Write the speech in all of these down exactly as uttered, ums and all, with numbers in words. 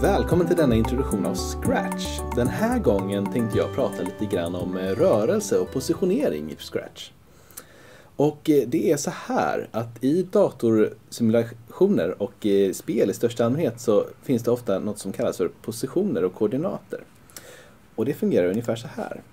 Välkommen till denna introduktion av Scratch. Den här gången tänkte jag prata lite grann om rörelse och positionering i Scratch. Och det är så här att i datorsimulationer och spel i största allmänhet så finns det ofta något som kallas för positioner och koordinater. Och det fungerar ungefär så här.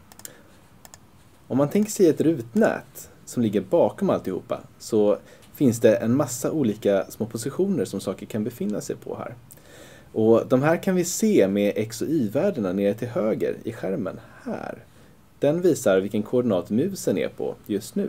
Om man tänker sig ett rutnät som ligger bakom alltihopa så finns det en massa olika små positioner som saker kan befinna sig på här. Och de här kan vi se med x och y-värdena nere till höger i skärmen här. Den visar vilken koordinat musen är på just nu.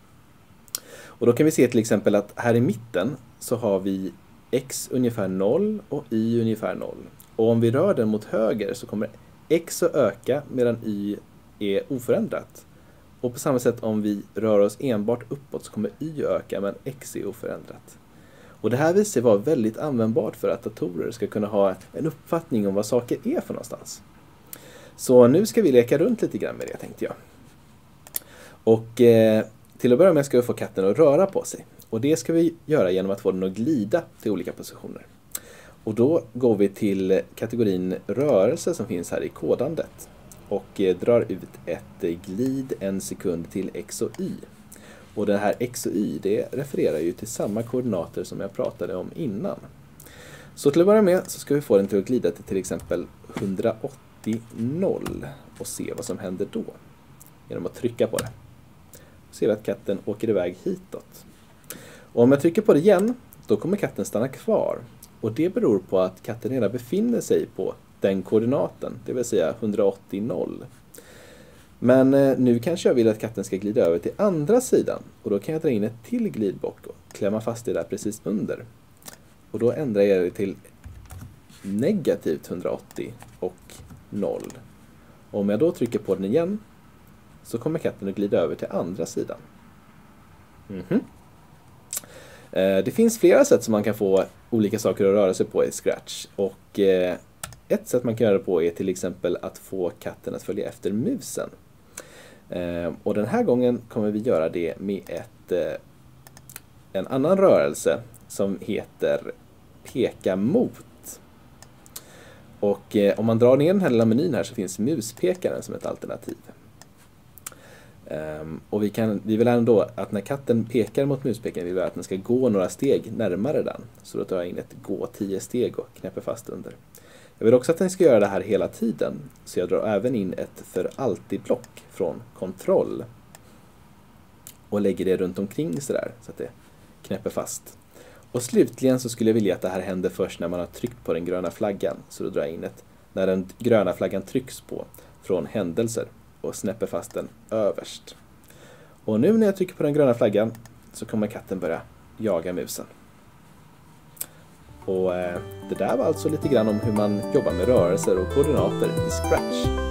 Och då kan vi se till exempel att här i mitten så har vi x ungefär noll och y ungefär noll. Och om vi rör den mot höger så kommer x att öka medan y är oförändrat. Och på samma sätt om vi rör oss enbart uppåt så kommer y öka men x är oförändrat. Och det här visar sig vara väldigt användbart för att datorer ska kunna ha en uppfattning om vad saker är för någonstans. Så nu ska vi leka runt lite grann med det, tänkte jag. Och eh, till att börja med ska vi få katten att röra på sig. Och det ska vi göra genom att få den att glida till olika positioner. Och då går vi till kategorin rörelse som finns här i kodandet. Och eh, drar ut ett eh, glid en sekund till x och y. Och det här x och y, det refererar ju till samma koordinater som jag pratade om innan. Så till att börja med så ska vi få den till att glida till till exempel hundraåttio noll och se vad som händer då. Genom att trycka på det. Så ser vi att katten åker iväg hitåt. Och om jag trycker på det igen, då kommer katten stanna kvar. Och det beror på att katten redan befinner sig på den koordinaten, det vill säga hundraåttio noll. Men nu kanske jag vill att katten ska glida över till andra sidan. Och då kan jag dra in ett till glidblock och klämma fast det där precis under. Och då ändrar jag det till negativt hundraåttio och noll. Och om jag då trycker på den igen så kommer katten att glida över till andra sidan. Mm-hmm. Det finns flera sätt som man kan få olika saker att röra sig på i Scratch. Och ett sätt man kan göra det på är till exempel att få katten att följa efter musen. Och den här gången kommer vi göra det med ett, en annan rörelse som heter peka mot. Och om man drar ner den här lilla menyn här så finns muspekaren som ett alternativ. Och vi, kan, vi vill ändå att när katten pekar mot muspekaren vill vi att den ska gå några steg närmare den. Så då tar jag in ett gå tio steg och knäpper fast under. Jag vill också att den ska göra det här hela tiden, så jag drar även in ett för alltid-block från kontroll och lägger det runt omkring sådär så att det knäpper fast. Och slutligen så skulle jag vilja att det här händer först när man har tryckt på den gröna flaggan, så då drar jag in ett när den gröna flaggan trycks på från händelser och snäpper fast den överst. Och nu när jag trycker på den gröna flaggan så kommer katten börja jaga musen. Och det där var alltså lite grann om hur man jobbar med rörelser och koordinater i Scratch.